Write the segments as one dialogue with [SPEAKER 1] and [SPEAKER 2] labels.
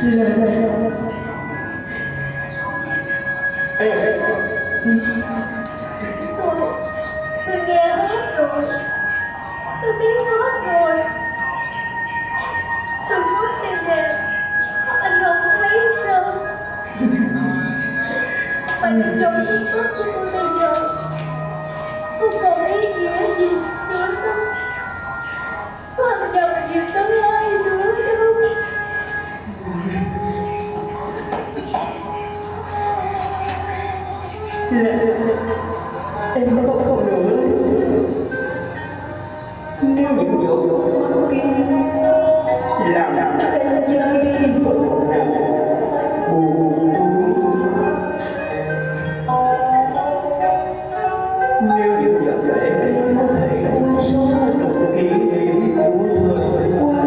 [SPEAKER 1] Tôi nghe hết rồi, tôi biết hết rồi. Tôi nói đây nè, anh không thấy sao? Bạn trong ký ức của tôi bây giờ không còn ý nghĩa gì nữa đâu, không nhầm gì tới ai nữa đâu.
[SPEAKER 2] Em không nữa. Nếu những giọt nước mắt kia làm em rơi đi phần nào buồn tôi, nếu những giọt lệ có thể quay xóa được kỷ niệm của thời qua,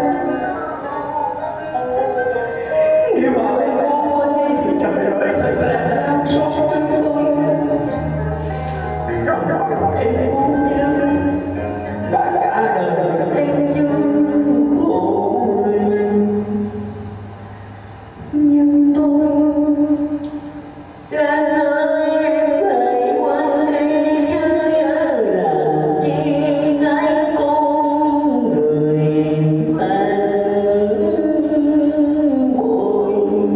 [SPEAKER 2] nếu bảo em không quên đi thì trời ơi thật là đau xót cho tôi. Em cũng nhớ là cả đời em như khổ mình, nhưng tôi là nơi em lại quên đi chứ làm chi gái con người phản bội.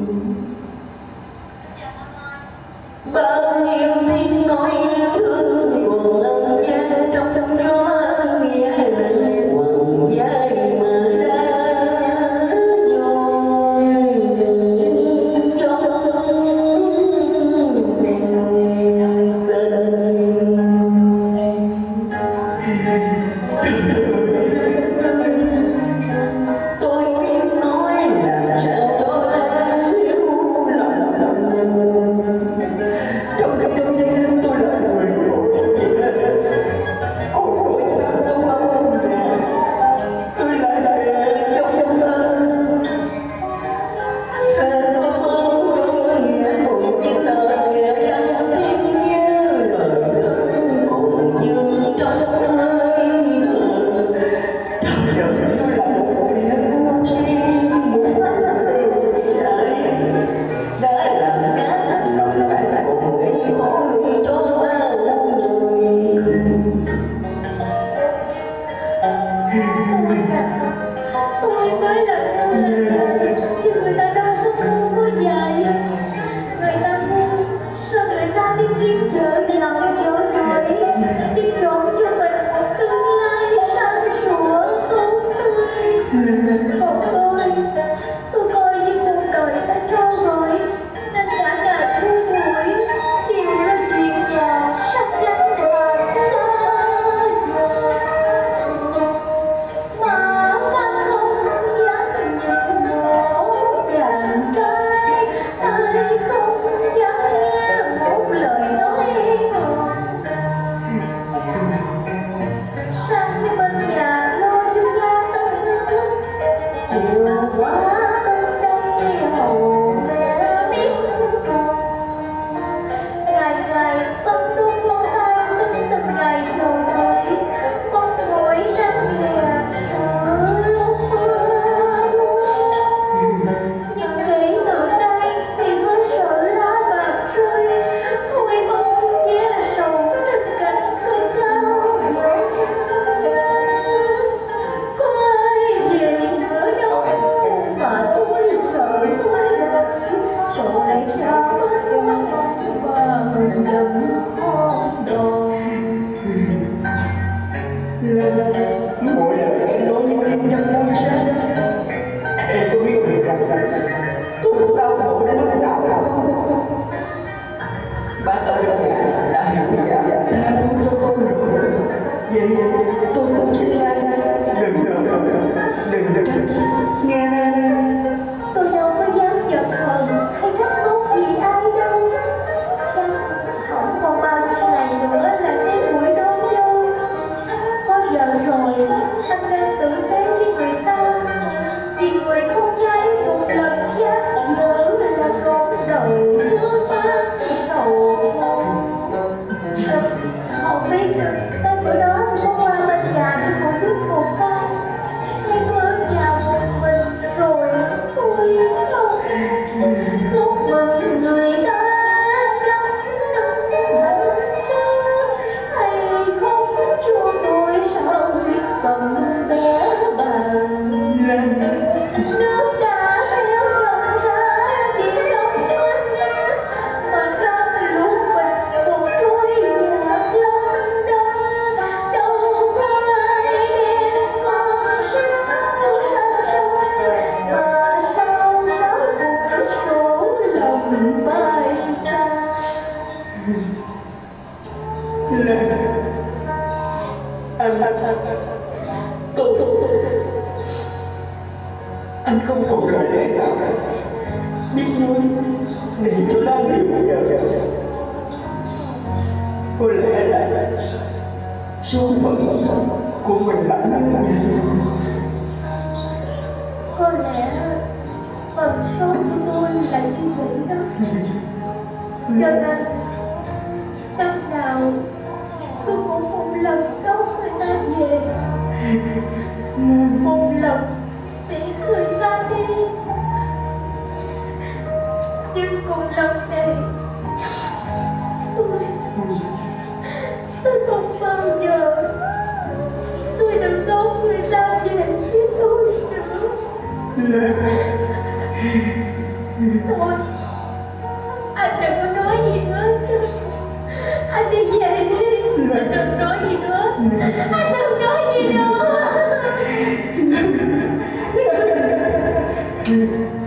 [SPEAKER 2] Bao nhiêu tiếng nói yêu thương còn âm gian trong gió, nghe lạnh quằn vai mà ra nhoi trong tôi biết nói làm sao cho đáng hiểu lòng, trong khi đôi tay tôi là người ôi ôi tôi không nhà tôi lại trong mơ tôi mong không nghĩa cùng chỉ là nghe trong tiếng nhớ lời thương cùng dương trong hơi thở. Tôi là một kẻ ngu si, một người dại đã làm nát lòng bạn cùng gây khổ cho bao người.
[SPEAKER 1] Tôi nói là chứ người ta đâu có dài. Người ta ngu, sao người ta đi kiếm vợ giàu vợ nổi, đi trộn cho mình một tương lai sáng sủa tốt tươi. Còn tôi coi như cuộc đời đã trôi rồi, nên cả ngày thui thủi, chiều lên chuyện nhà, sắp gánh hàng xa giờ. Mà ta không dám nhìn một chàng trai, ai không dám nghe một lời nói ngọt. Sang bên nhà lo cho gia tâm nước,
[SPEAKER 2] anh không còn lời lẽ nào biết nói để cho Lan hiểu giờ. Có lẽ là số phận của mình đã như vậy.
[SPEAKER 1] Có lẽ phần số của tôi là như vậy đó. Cho nên năm nào tôi cũng một lần đón người ta về, một lần để người ta đi. Nhưng cùng lần này tôi không bao giờ tôi được đón người ta về với tôi nữa. Thôi, anh đừng có nói gì hết. Anh đi về đi. Anh đừng nói gì nữa. Anh đừng nói gì nữa.